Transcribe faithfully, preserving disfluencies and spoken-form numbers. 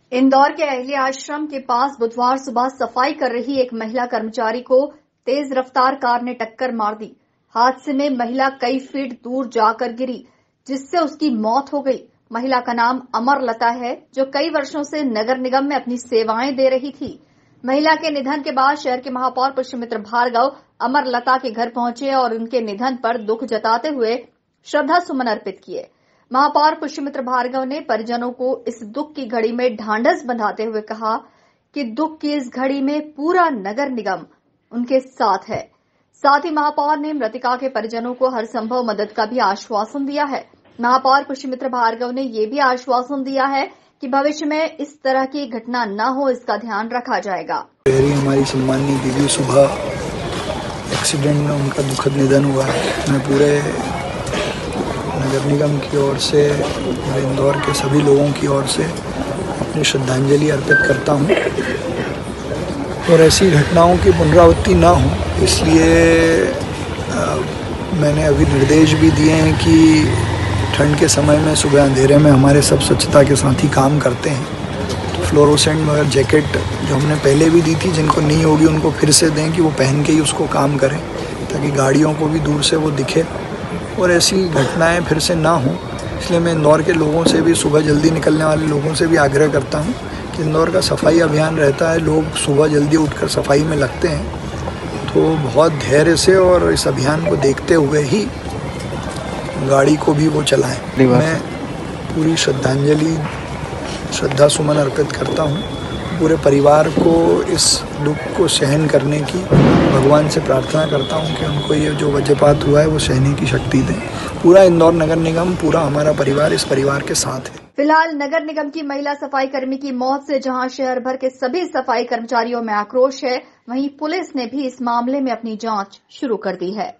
इंदौर के अहले आश्रम के पास बुधवार सुबह सफाई कर रही एक महिला कर्मचारी को तेज रफ्तार कार ने टक्कर मार दी। हादसे में महिला कई फीट दूर जाकर गिरी, जिससे उसकी मौत हो गई। महिला का नाम अमर लता है, जो कई वर्षों से नगर निगम में अपनी सेवाएं दे रही थी। महिला के निधन के बाद शहर के महापौर पुष्यमित्र भार्गव अमर लता के घर पहुंचे और उनके निधन पर दुख जताते हुए श्रद्धा सुमन अर्पित किए। महापौर पुष्यमित्र भार्गव ने परिजनों को इस दुख की घड़ी में ढांढस बंधाते हुए कहा कि दुख की इस घड़ी में पूरा नगर निगम उनके साथ है। साथ ही महापौर ने मृतका के परिजनों को हर संभव मदद का भी आश्वासन दिया है। महापौर पुष्यमित्र भार्गव ने यह भी आश्वासन दिया है कि भविष्य में इस तरह की घटना न हो, इसका ध्यान रखा जाएगा। हमारी सम्माननीय दीदी सुबह एक्सीडेंट में उनका दुखद निधन हुआ है। मैं पूरे नगर निगम की ओर से और इंदौर के सभी लोगों की ओर से अपनी श्रद्धांजलि अर्पित करता हूं और ऐसी घटनाओं की पुनरावृत्ति ना हो, इसलिए आ, मैंने अभी निर्देश भी दिए हैं कि ठंड के समय में सुबह अंधेरे में हमारे सब स्वच्छता के साथी काम करते हैं, तो फ्लोरोसेंट मगर जैकेट जो हमने पहले भी दी थी, जिनको नहीं होगी उनको फिर से दें कि वो पहन के ही उसको काम करें, ताकि गाड़ियों को भी दूर से वो दिखे और ऐसी घटनाएं फिर से ना हो। इसलिए मैं इंदौर के लोगों से भी, सुबह जल्दी निकलने वाले लोगों से भी आग्रह करता हूं कि इंदौर का सफाई अभियान रहता है, लोग सुबह जल्दी उठकर सफाई में लगते हैं, तो बहुत धैर्य से और इस अभियान को देखते हुए ही गाड़ी को भी वो चलाएं। मैं पूरी श्रद्धांजलि श्रद्धा सुमन अर्पित करता हूँ। पूरे परिवार को इस दुख को सहन करने की भगवान से प्रार्थना करता हूँ कि उनको ये जो वज्रपात हुआ है वो सहने की शक्ति दें। पूरा इंदौर नगर निगम, पूरा हमारा परिवार इस परिवार के साथ है। फिलहाल नगर निगम की महिला सफाई कर्मी की मौत से जहां शहर भर के सभी सफाई कर्मचारियों में आक्रोश है, वहीं पुलिस ने भी इस मामले में अपनी जांच शुरू कर दी है।